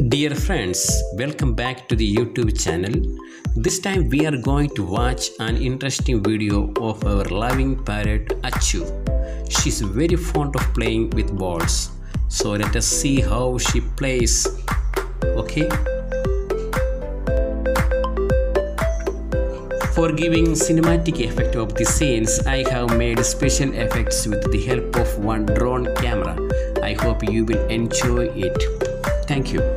Dear friends, welcome back to the YouTube channel. This time we are going to watch an interesting video of our loving parrot Achu. She's very fond of playing with balls. So let us see how she plays. Okay? For giving cinematic effect of the scenes, I have made special effects with the help of one drone camera. I hope you will enjoy it. Thank you.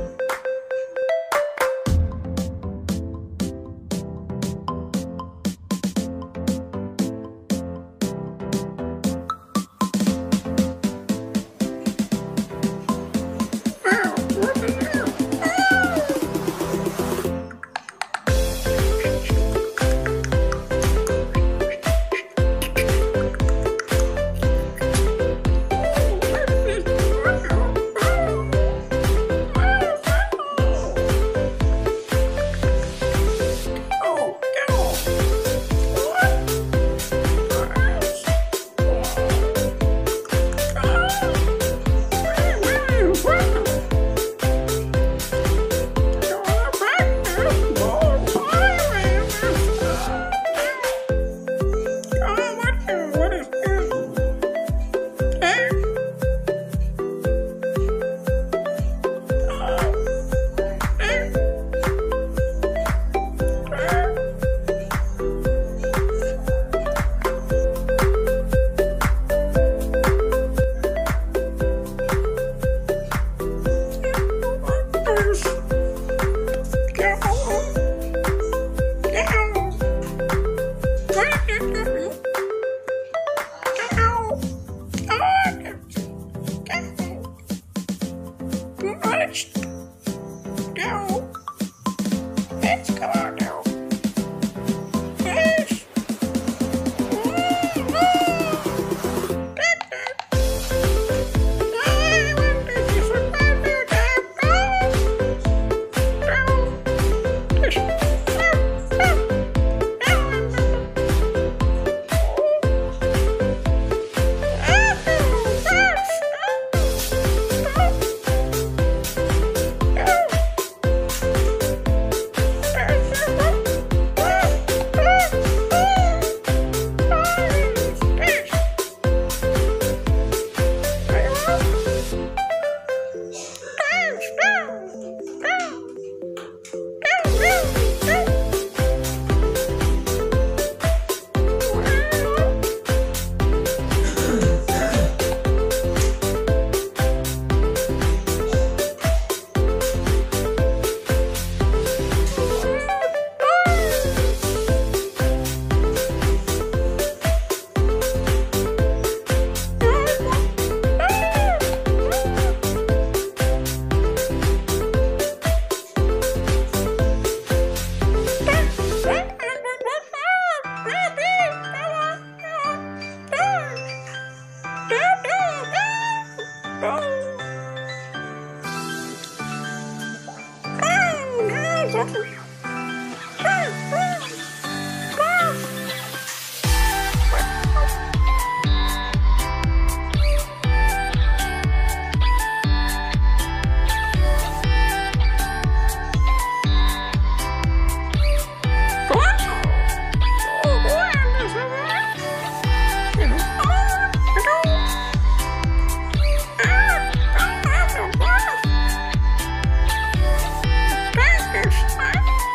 Thank you.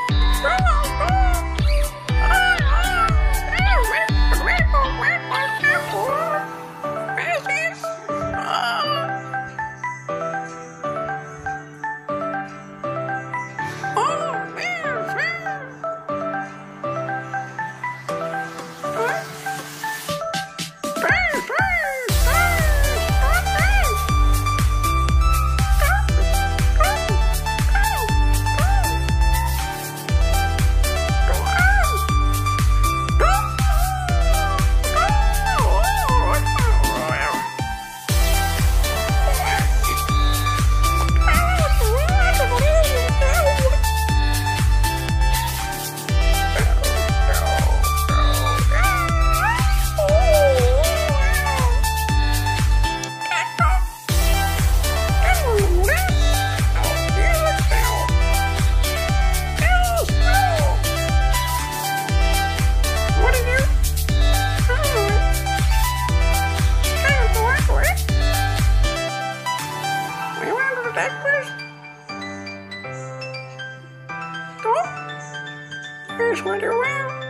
breakfast? Go. Here's what you will.